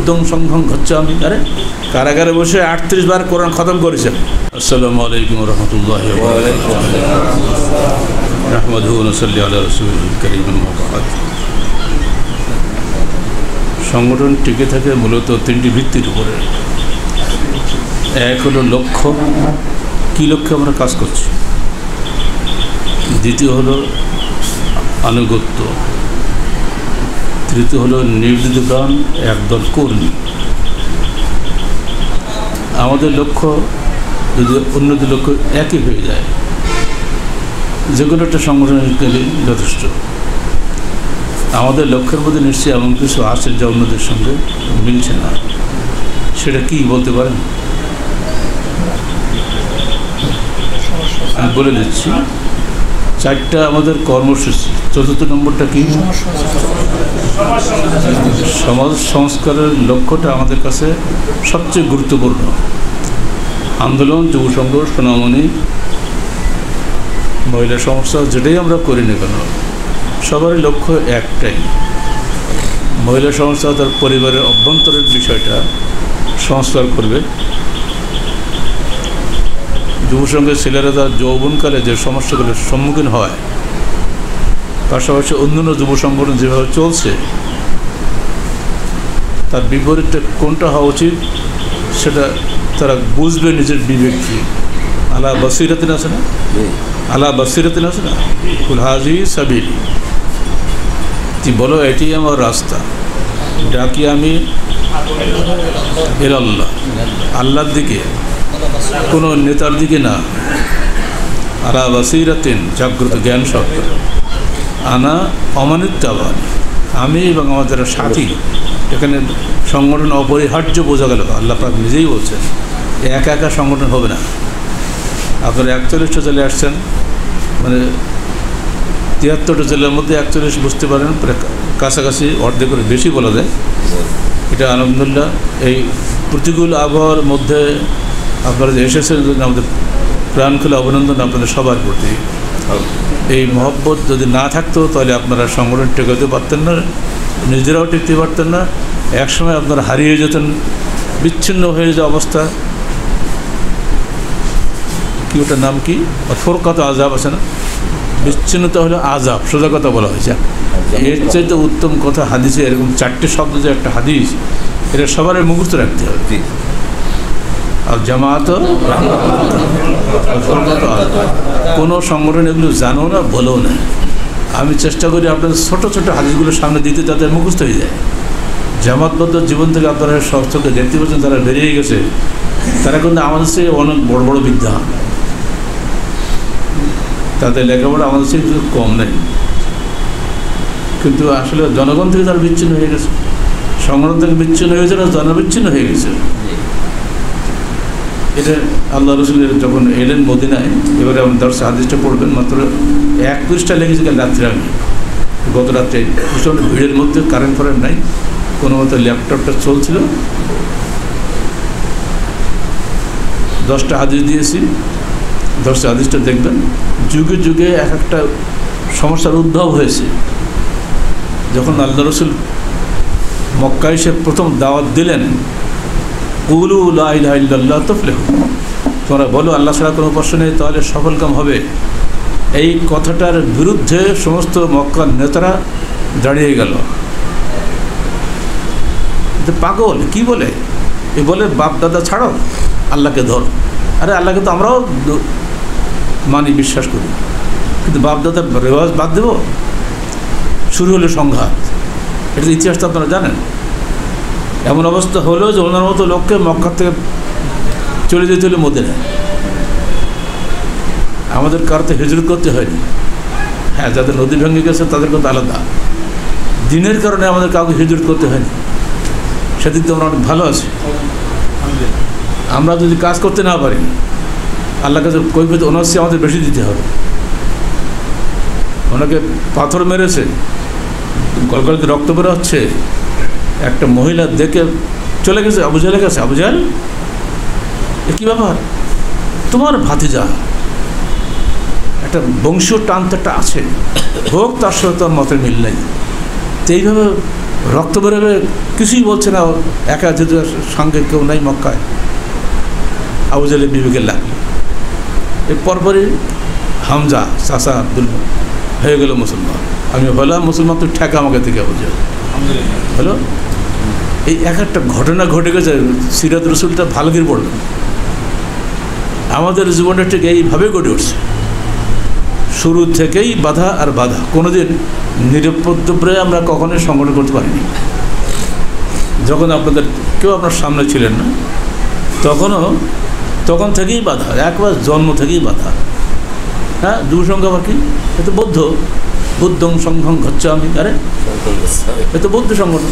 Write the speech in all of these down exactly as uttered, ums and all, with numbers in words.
দং সংঘং গচ্ছামি। আরে কারাগারে বসে আটত্রিশ বার কোরআন খতম করেছেন। আসসালামু আলাইকুম ওয়া রাহমাতুল্লাহি ওয়া বারাকাতুহু। নাহমাদুহু ওয়া নুসাল্লি আলা রাসূলিল কারীম। আম্মা বা'দ। সংগঠন টিকে থাকে মূলত তিনটি ভিত্তির উপরে। এক হলো লক্ষ্য, কী লক্ষ্যে আমরা কাজ করছি। দ্বিতীয় হলো আনুগত্য। তৃতীয় হলো নির্দিষ্ট প্রাণ একদল কর্মী। আমাদের লক্ষ্য যদি অন্যদের লক্ষ্য একই হয়ে যায়, যে কোনো একটা সংগঠনের গেলে যথেষ্ট। আমাদের লক্ষ্যের মধ্যে নিশ্চয়ই এমন কিছু আছে যা অন্যদের সঙ্গে মিলছে না। সেটা কি বলতে পারেন? আমি বলে দিচ্ছি, চারটা আমাদের কর্মসূচি। চতুর্থ নম্বরটা কি? সমাজ সংস্কারের লক্ষ্যটা আমাদের কাছে সবচেয়ে গুরুত্বপূর্ণ। আন্দোলন, যুব সংঘ, সোনামণি, মহিলা সমস্যা, যেটাই আমরা করি না কেন, সবারই লক্ষ্য একটাই। মহিলা সংস্থা তার পরিবারের অভ্যন্তরের বিষয়টা সংস্কার করবে। যুব সংঘের ছেলেরা তার যৌবনকালে যে সমস্যাগুলোর সম্মুখীন হয়, পাশাপাশি অন্যান্য যুব সংগঠন যেভাবে চলছে, তার বিপরীতে কোনটা হওয়া উচিত সেটা তারা বুঝবে নিজের বিবেককে। আলা বাসিরাতিন আছে না, আলা বাসিরাতিন আছে না, কুল হাযিহি সাবিলি। তুই বলো এটি আমার রাস্তা, ডাকি আমি ইলাল্লাহ, আল্লাহর দিকে, কোনো নেতার দিকে না। আলা বাসিরাতিন, জাগ্রত জ্ঞান শক্ত। আনা অমানিত্যাবান, আমি এবং আমার যারা সাথী। এখানে সংগঠন অপরিহার্য বোঝা গেল। আল্লাহ পাক নিজেই বলছেন একা একা সংগঠন হবে না। আপনারা একচল্লিশটা জেলে আসছেন, মানে তিয়াত্তরটা জেলার মধ্যে একচল্লিশ বুঝতে পারেন, প্রায় কাছাকাছি, অর্ধেক করে বেশি বলা যায়। এটা আলহামদুলিল্লাহ। এই প্রতিকূল আবহাওয়ার মধ্যে আপনারা যে এসেছেন, আমাদের প্রাণ খুলে অভিনন্দন আপনাদের সবার প্রতি। এই মহব্বত যদি না থাকতো তাহলে আপনারা সংগঠন টেকাতে পারতেন না, নিজেরাও টিকতে পারতেন না। একসময় আপনারা হারিয়ে যেতেন, বিচ্ছিন্ন হয়ে যাওয়া অবস্থা। কি ওটার নাম কি? ফোরকাত আজাব আছে না, বিচ্ছিন্নতা হলো আজাব, সোজা কথা বলা হয়েছে। এর চাইতে উত্তম কথা হাদিসে এরকম চারটে শব্দ যে একটা হাদিস, এটা সবার মুখস্থ রাখতে হবে। আর জামাত, কোনো সংগঠন এগুলো জানো না, বলো না। আমি চেষ্টা করি আপনাদের ছোটো ছোটো হাদিসগুলো সামনে দিতে, তাদের মুখস্থ হয়ে যায়। জামাতবদ্ধ জীবন থেকে আপনারা সব চোখে দেখতে পাচ্ছেন, তারা বেরিয়ে গেছে। তারা কিন্তু আমাদের চেয়ে অনেক বড় বড় বিদ্যা, তাদের লেখাপড়া আমাদের চেয়ে কিছু কম নেই। কিন্তু আসলে জনগণ থেকে তারা বিচ্ছিন্ন হয়ে গেছে, সংগঠন থেকে বিচ্ছিন্ন হয়ে গেছে, জনবিচ্ছিন্ন হয়ে গেছে। এটা আল্লাহ রসুলের যখন এলেন মদিনায়, এবারে আপনি দর্শে হাদিসটা পড়বেন, মাত্র এক পৃষ্ঠা লেগেছে কাল রাত্রে। আমি গত রাত্রে প্রচণ্ড ভিড়ের মধ্যে, কারেন্ট ফারেন্ট নাই, কোনো মতো ল্যাপটপটা চলছিল, দশটা হাদিস দিয়েছি। দশটা হাদিসটা দেখবেন, যুগে যুগে এক একটা সমস্যার উদ্ভব হয়েছে। যখন আল্লাহ রসুল মক্কায় সে প্রথম দাওয়াত দিলেন, কুলু লা ইলাহা ইল্লাল্লাহ তুফলিহু, তোমরা বলো আল্লাহ ছাড়া কোনো উপাস্য নেই, তাহলে সফলকাম হবে। এই কথাটার বিরুদ্ধে সমস্ত মক্কার নেতারা দাঁড়িয়ে গেল। পাগল কি বলে? এ বলে বাপ দাদা ছাড়ো, আল্লাহকে ধরো। আরে আল্লাহকে তো আমরাও মানি, বিশ্বাস করি, কিন্তু বাপ দাদার রেওয়াজ বাদ দেব? শুরু হলো সংঘাত। এটা ইতিহাস তো আপনারা জানেন। এমন অবস্থা হলো যে ওনার মতো লোককে মক্কা থেকে চলে যেতে হলো মদিনায়। আমাদের কারোতে হিজরত করতে হয়নি। হ্যাঁ, যাদের নদী ভেঙে গেছে তাদের কথা আলাদা। দিনের কারণে আমাদের কাউকে হিজরত করতে হয়নি, সেদিক তো আমরা অনেক ভালো আছি। আমরা যদি কাজ করতে না পারি, আল্লাহ কাছে কৈফিয়ত ওনার চেয়ে আমাদের বেশি দিতে হবে। ওনাকে পাথর মেরেছে, গলগলকে রক্ত বের হচ্ছে, একটা মহিলা দেখে চলে গেছে আবু জাহেলের কাছে। আবু জাহেল, এ কী ব্যাপার? তোমার ভাতিজা, একটা বংশীয় টান তো একটা আছে, হোক, তার সাথে তোর মতের মিল নেই। তো এইভাবে রক্ত বেরোবে, কিছুই বলছে না, একা যেহেতু সঙ্গে কেউ নাই মক্কায়। আবু জাহেল বিবেকে লাগলো। এর পরপরই হামজা চাচা আব্দুল হয়ে গেল মুসলমান। আমি বললাম মুসলমান তুই ঠেকা আমাকে থেকে আবু জাহেল হলো। এই এক একটা ঘটনা ঘটে গেছে। সিরাত রসুলটা ভালো করে পড়লেন। আমাদের জীবনটা ঠিক এইভাবে গড়ে উঠছে, শুরু থেকেই বাধা আর বাধা। কোনোদিন নিরপেক্ষ প্রায় আমরা কখনোই সংগঠন করতে পারিনি। যখন আপনাদের কেউ আপনার সামনে ছিলেন না, তখনও তখন থেকেই বাধা, একবার জন্ম থেকেই বাধা। হ্যাঁ, যুব সংঘ আবার কি? এ তো বৌদ্ধ, বুদ্ধং সংঘং ঘচ্ছে আমি, আরে এ তো বৌদ্ধ সংগঠন।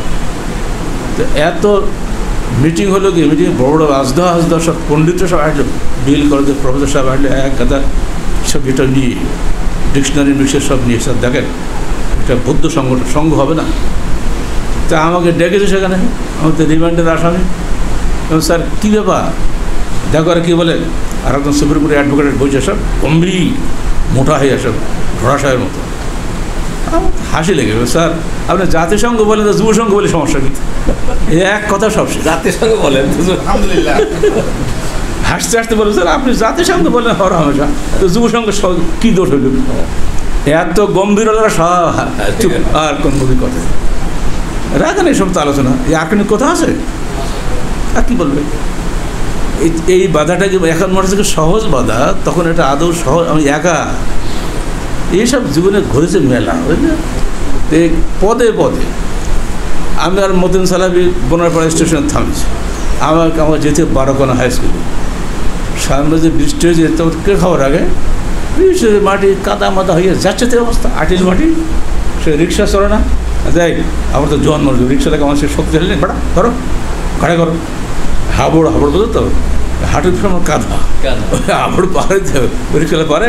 তো এত মিটিং হলো কি, মিটিং বড় বড় আজদা আজদা সব পণ্ডিত সব আসলো, বিল কলেজের প্রফেসর সাহেব আসলে এক গাদা সব এটা নিয়ে ডিকশনারি মিক্সার সব নিয়ে স্যার দেখেন এটা বৌদ্ধ সংগঠন, সংঘ হবে না। তা আমাকে ডেকেছে সেখানে, আমাদের রিমান্ডের আসামি। এবং স্যার কী ব্যাপার দেখো, আর কী বলে, আর একদম সুপ্রিম কোর্টের অ্যাডভোকেটের বইছে সব গম্ভীর মোটা হয়ে আসে ঘোড়াশয়ের মতো। আমার হাসি লেগে গেল। স্যার আপনি জাতিসংঘ বলেন, যুব সংঘ বলে সমস্যা কিন্তু এই এক কথা সব জাতিসংঘ বলেন, আলহামদুলিল্লাহ। হাসতে হাসতে বলেন স্যার আপনি জাতিসংঘ বলেন হর হামেশা, তো যুব সংঘ কী দোষ হইল? এত গম্ভীরতা সব চুপ, আর কোন মুখী কথা রাখেন এই সমস্ত আলোচনা। এই আর কোনো কথা আছে? আর কী বলবে? এই এই বাধাটাকে এখন মনে হচ্ছে সহজ বাধা, তখন এটা আদৌ সহজ। আমি একা এইসব জীবনে ঘুরেছে মেলা, বুঝলে? পদে পদে আমি আর মতিন সালাবি বোনারপাড়া স্টেশনে থামিছি। আমাকে আমার যেতে বারোকোনা হাই স্কুলে, সামনে যে বৃষ্টি হয়েছে তো কে খাওয়ার আগে বৃষ্টির মাটি কাদা মাদা হয়ে যাচ্ছে তো অবস্থা, আটিল মাটি। সে রিক্সা চলে না, দেখ আমার তো জন্ম রিক্সাটা আমার সে শক্তি হলে বাড়া করো ঘাড়ে করো, হাবড় হাবড় বলো তো হাঁটুর ফিরে আমার কাদা হাবড় পারে, রিক্সাটা পারে।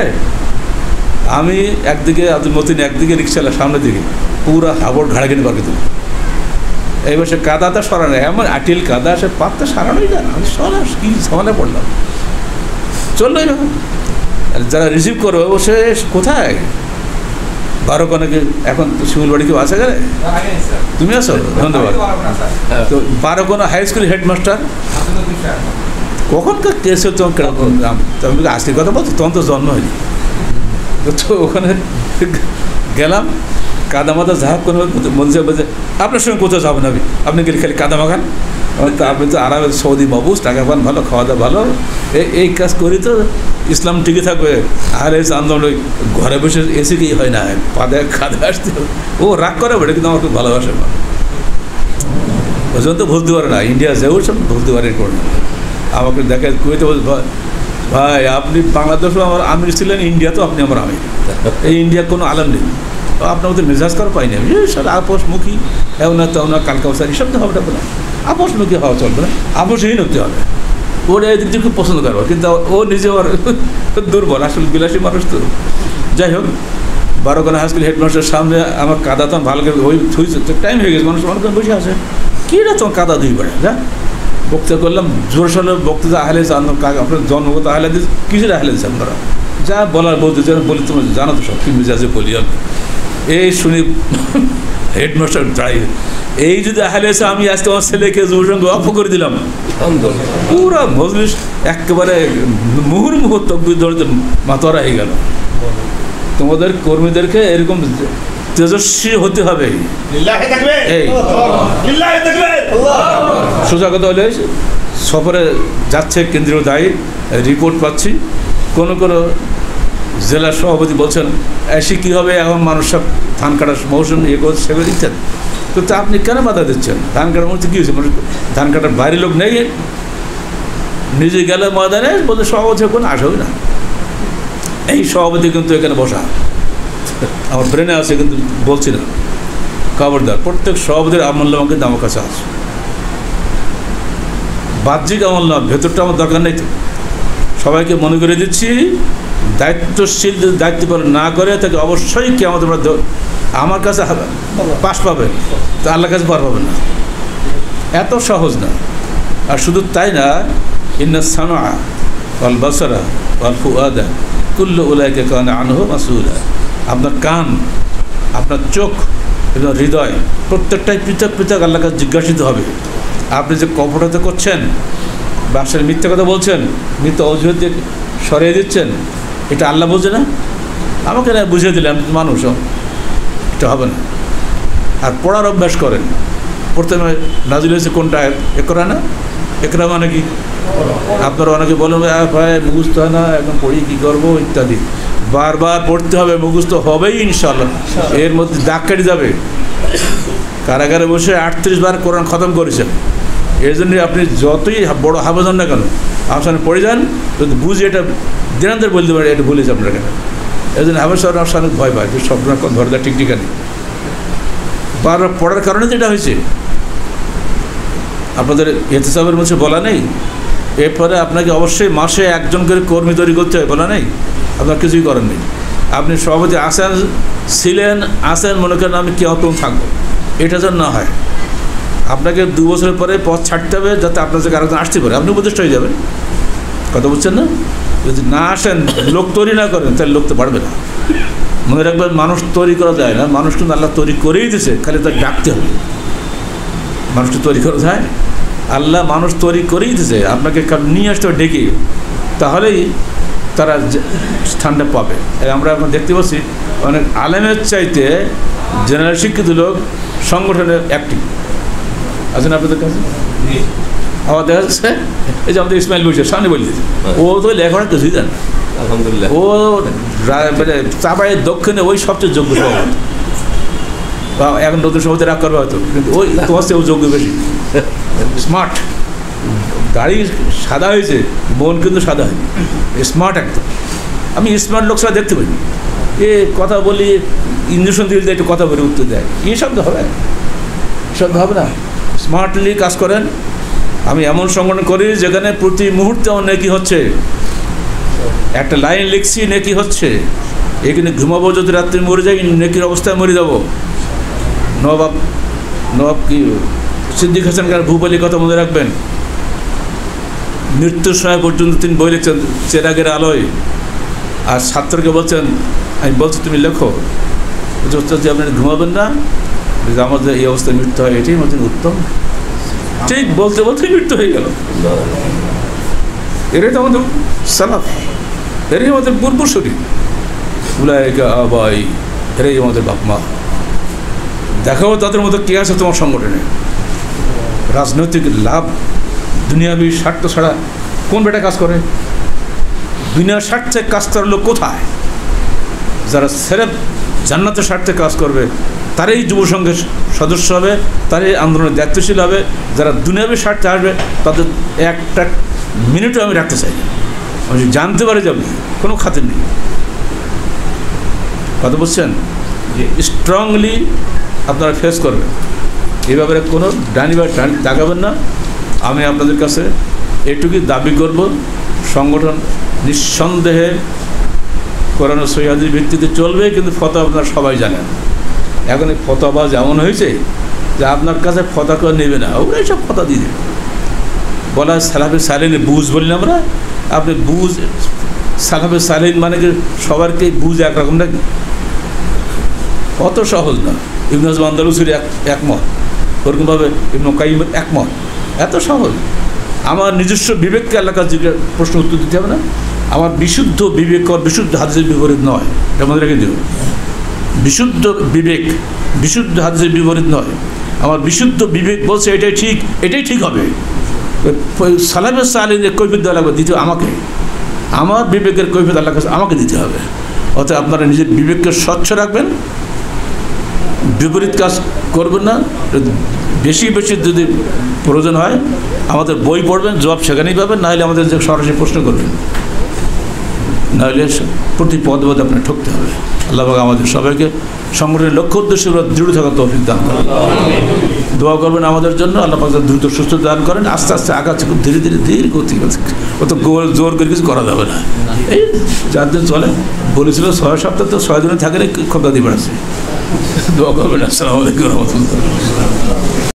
আমি একদিকে আব্দুল মতিন একদিকে রিক্সালা সামনের দিকে, পুরো হাবড় ঘাড়ে কিনে পারবে তুমি। এইবার সে কাদাটা সরানো, এমন আটিল কাদা, সে পাতটা সারানোই যায় না। আমি সরা কী সমানে পড়লাম, চললো এরকম। যারা রিসিভ করবে ও সে কোথায় বারোকোনাকে, এখন শিমুল বাড়ি কেউ আছে গেলে তুমি আসো, ধন্যবাদ। তো বারোকোনা হাই স্কুল হেডমাস্টার কখনকার কেস হচ্ছে তুমি আজকের কথা বলছো, তখন তো জন্ম হয়নি। তো ওখানে গেলাম, কাদা মাদা ঝাঁপ কোনো বলছে বলছে আপনার সঙ্গে কোথাও যাবেন না, আপনি গেলে খালি কাদা মাখান, তা আপনি তো আরামে সৌদি মবুজ, টাকা পান ভালো, খাওয়া দাওয়া ভালো, এই এই কাজ করি তো ইসলাম ঠিকই থাকবে। আর এই আন্দোলন ওই ঘরে বসে এসে কি হয় না, পাদে কাদা আসতে ও রাগ করে বেড়ে, কিন্তু আমার খুব ভালোবাসে না, ওই জন্য তো ভুলতে পারে না। ইন্ডিয়া যেও সব ভুলতে পারে করে আমাকে দেখে কুয়েতে বলছে ভাই আপনি বাংলাদেশও আমার আমির ছিলেন, ইন্ডিয়া তো আপনি আমার আমির, এই ইন্ডিয়া কোনো আলাম নেই, আপনার মধ্যে মেজাজ করা পাইনি আমি। স্যার আপোষমুখী এমন না তেমন না, কালকা স্যার এসব তো হবে না, আপোষমুখী হওয়া চলবে না, আপোষহীন হতে হবে। ওর এই দিক দিয়ে খুব পছন্দ করবো, কিন্তু ও নিজে ওর দুর্বল, আসলে বিলাসী মানুষ তো। যাই হোক, বারোকোনা হাই স্কুল হেডমাস্টারের সামনে আমার কাদা তো ভালো করে ওই থুইছে, টাইম হয়ে গেছে, মানুষ মানুষ বসে আছে, কী না তোমার কাদা দুই বেড়ে যা বক্তৃতা করলাম, জোর সরে বক্তৃতা আহলে আপনার জন্মগত আহলে কিসের আহলে দিচ্ছে আপনারা, যা বলার বলতে বলি তোমার জানো তো সব কি মেজাজে বলি আমি। এই শুনি হেডমাস্টার দাঁড়িয়ে, এই যদি আহলে এসে আমি আজকে আমার ছেলেকে জোর সঙ্গে অফ করে দিলাম, পুরো মজলিস একেবারে মুহুর্মুহ তকবির ধরে মাতোয়ারা হয়ে গেল। তোমাদের কর্মীদেরকে এরকম তেজস্বী হতে হবে। এই সোজা কথা হলে সফরে যাচ্ছে কেন্দ্রীয় দায়ী, রিপোর্ট পাচ্ছি কোনো কোনো জেলার সভাপতি বলছেন এসে কী হবে, এখন মানুষ সব ধান কাটার মৌসুম ইয়ে করছে সেগুলো দিচ্ছেন, তো তা আপনি কেন বাধা দিচ্ছেন? ধান কাটার মধ্যে কী হয়েছে, মানে ধান কাটার বাইরে লোক নেই, নিজে গেলে ময়দানে বলতে সভাপতি কোনো আসবে না। এই সভাপতি কিন্তু এখানে বসা আমার ব্রেনে আছে, কিন্তু বলছি না, খবরদার। প্রত্যেক সভাপতির আমলনামা কিন্তু আমার কাছে আছে, বাহ্যিক আমলনামা, ভেতরটা আমার দরকার নেই। তো সবাইকে মনে করে দিচ্ছি, দায়িত্বশীল যদি দায়িত্ব পালন না করে তাকে অবশ্যই কি আমাদের আমার কাছে পাশ পাবেন, তো আল্লাহর কাছে পার পাবেন না, এত সহজ না। আর শুধু তাই না, ইন্না সামা ওয়াল বাসারা ওয়াল ফুআদা কুল্লু উলাইকা কানা আনহু মাসউলা, আপনার কান, আপনার চোখ, এবং হৃদয় প্রত্যেকটাই পৃথক পৃথক আল্লাহর কাছে জিজ্ঞাসিত হবে। আপনি যে কপটতা করছেন, ব্যবসার মিথ্যা কথা বলছেন, মিথ্যা অজুহাত দিয়ে সরিয়ে দিচ্ছেন, এটা আল্লাহ বোঝে না? আমাকে না বুঝিয়ে দিলেন মানুষ, এটা হবে না। আর পড়ার অভ্যাস করেন। প্রথমে নাজিল হয়েছে কোনটা? একরা না? একরা মানে কি? আপনারা অনেকে বলেন ভাই মুখস্থ হয় না, এখন পড়ি কী করবো ইত্যাদি। বারবার পড়তে হবে, মুখস্থ হবেই ইনশাআল্লাহ। এর মধ্যে দাগ কেটে যাবে। কারাগারে বসে আটত্রিশ বার কোরআন খতম করেছেন। এই জন্যই আপনি যতই বড় হাফেজ হন না কেন, আপনার পড়ে যান, যদি বুঝে এটা দিনান্তের বলতে পারে এটা ভুলে যাবেন না কেন। এই জন্য হাফেজ সাহেব আপনার সামনে ভয় পায়, সব রকম ধরে দেয় ঠিক ঠিকানি। বারবার পড়ার কারণে তো এটা হয়েছে। আপনাদের ইহতিসাবের মধ্যে বলা নেই এরপরে আপনাকে অবশ্যই মাসে একজন করে কর্মী তৈরি করতে হবে, বলা নেই? আপনার কিছুই করেন নেই। আপনি সভাপতি আসেন, ছিলেন, আসেন, মনে করেন আমি কেউ তখন থাকবো, এটা যেন না হয়। আপনাকে দু বছরের পরে পথ ছাড়তে হবে, যাতে আপনার কাছে আরেকজন আসতে পারে, আপনি উপদেষ্টা হয়ে যাবেন। কথা বুঝছেন না? যদি না আসেন, লোক তৈরি না করেন, তাহলে লোক তো বাড়বে না। মনে রাখবেন, মানুষ তৈরি করা যায় না, মানুষ কিন্তু আল্লাহ তৈরি করেই দিয়েছে, খালি তাকে ডাকতে হবে। মানুষকে তৈরি করা যায়? আল্লাহ মানুষ তৈরি করেই দিয়েছে, আপনাকে নিয়ে আসতে হবে ডেকে, তাহলেই তারা স্থানটা পাবে। আমরা এখন দেখতে পাচ্ছি অনেক আলেমের চাইতে জেনারেল শিক্ষিত লোক সংগঠনের অ্যাক্টিভ আছেন আপনাদের কাছে। আমার দেখা যাচ্ছে এই যে আমাদের ইসমাইল বসে সামনে বলে দিয়েছে, ও তো লেখাপড়া কিছুই জানে। আলহামদুলিল্লাহ, ও মানে চাপাইয়ের দক্ষিণে ওই সবচেয়ে যোগ্য সভাপতি, বা এখন নতুন সভাপতি রাগ করবে হয়তো, কিন্তু ওই তোমার চেয়েও যোগ্য বেশি, স্মার্ট। গাড়ি সাদা হয়েছে, মন কিন্তু সাদা হয়, স্মার্ট একদম। আমি স্মার্ট লোক ছাড়া দেখতে পাই। এ কথা বলি, ইঞ্জেকশন দিয়ে একটু কথা বলে উত্তর দেয়, এই শব্দ হবে? শব্দ হবে না। স্মার্টলি কাজ করেন। আমি এমন সংগঠন করি যেখানে প্রতি মুহূর্তে আমার নেকি হচ্ছে, একটা লাইন লিখছি নেকি হচ্ছে। এখানে ঘুমাবো, যদি রাত্রি মরে যাই নেকির অবস্থায় মরে যাবো। নবাব নবাব কি সিদ্দিক হাসান খান ভূপালির কথা মনে রাখবেন। মৃত্যুর সময় পর্যন্ত তিনি বই লিখছেন চেরাগের আলোয়, আর ছাত্রকে বলছেন আমি বলছি তুমি লেখো, যে আপনি ঘুমাবেন না, আমাদের এই অবস্থায় মৃত্যু হয়, এটাই আমাদের উত্তম। ঠিক বলতে বলতেই মৃত্যু হয়ে গেল। এটাই তো আমাদের সালাফ, এরাই আমাদের পূর্বসূরি, উলাইকা আবাই, এরাই আমাদের বাপ মা। দেখাও তাদের মতো কে আছে তোমার সংগঠনে। রাজনৈতিক লাভ, দুনিয়াবি স্বার্থ ছাড়া কোন বেটা কাজ করে? দুনিয়ার স্বার্থে কাজ করার লোক কোথায়? যারা সেরেফ জান্নাতের স্বার্থে কাজ করবে তারাই যুব সংঘের সদস্য হবে, তারাই আন্দোলনের দায়িত্বশীল হবে। যারা দুনিয়াবি স্বার্থে আসবে তাদের একটা মিনিটও আমি রাখতে চাই, আমি জানতে পারি যাবে কোনো খাতির নেই। কথা বলছেন? স্ট্রংলি আপনারা ফেস করবেন, এই ব্যাপারে কোনো ডানি বা ডানি তাকাবেন না। আমি আপনাদের কাছে এটুকুই দাবি করব, সংগঠন নিঃসন্দেহে কোরআন ও সহিহ ভিত্তিতে চলবে, কিন্তু ফতোয়া আপনারা সবাই জানেন। এখন এই ফতোয়াবাজ এমন হয়েছে যে আপনার কাছে ফতোয়া করে নেবে না, ওরাই সব ফতোয়া দিয়ে দেবে। বলা সালাফে সালিনের বুঝ বললেন আমরা, আপনি বুঝ সালাফে সালিন মানে কি সবারকে বুঝ একরকম নাকি? অত সহজ না। ইবনে হাজম আন্দালুসির এক একমত, ওরকমভাবে ইবনে কাইয়িমের একমত, এত সহজ। আমার নিজস্ব বিবেককে আল্লাহর কাছে প্রশ্ন উত্তর দিতে হবে না? আমার বিশুদ্ধ বিবেক বিশুদ্ধ হাদিসের বিপরীত নয়, এটা মনে রেখে দেব। বিশুদ্ধ বিবেক বিশুদ্ধ হাদিসের বিপরীত নয়। আমার বিশুদ্ধ বিবেক বলছে এটাই ঠিক, এটাই ঠিক হবে। সালাফে সালিনের কৈফিয়ত দেওয়া লাগবে, দিতে আমাকে। আমার বিবেকের কৈফিয়ত আল্লাহর কাছে আমাকে দিতে হবে। অর্থাৎ আপনারা নিজের বিবেককে স্বচ্ছ রাখবেন, বিপরীত কাজ করবেন না। বেশি বেশি যদি প্রয়োজন হয় আমাদের বই পড়বেন, জবাব সেখানেই পাবেন, নাহলে আমাদের যে সরাসরি প্রশ্ন করবেন, নাহলে প্রতি পদ পদে আপনার ঠকতে হবে। আল্লাহ পাক আমাদের সবাইকে সংগঠনের লক্ষ্য উদ্দেশ্যে দৃঢ় থাকার তৌফিক দান করেন। দোয়া করবেন আমাদের জন্য, আল্লাহ পাক দ্রুত সুস্থ দান করেন। আস্তে আস্তে আগাচ্ছে, খুব ধীরে ধীরে ধীরে গতি, অত জোর করে কিছু করা যাবে না। এই চার দিন চলে বলেছিল, ছয় সপ্তাহ তো ছয় দিনে থাকে খোদা দিয়ে বেড়াচ্ছে। দোয়া করবেন। আসসালামু আলাইকুম ওয়া রাহমাতুল্লাহ।